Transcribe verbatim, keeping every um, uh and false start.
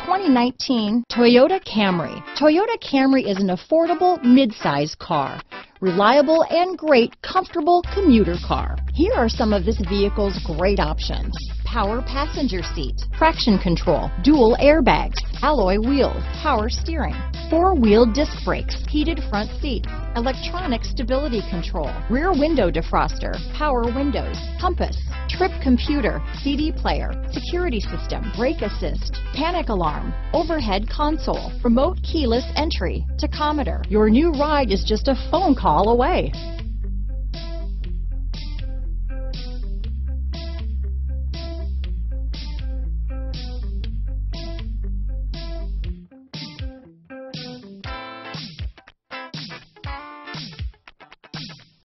twenty nineteen Toyota Camry. Toyota Camry is an affordable mid-size car. Reliable and great comfortable commuter car. Here are some of this vehicle's great options. Power passenger seat, traction control, dual airbags, alloy wheels, power steering, four-wheel disc brakes, heated front seats, electronic stability control, rear window defroster, power windows, compass, trip computer, C D player, security system, brake assist, panic alarm, overhead console, remote keyless entry, tachometer. Your new ride is just a phone call away.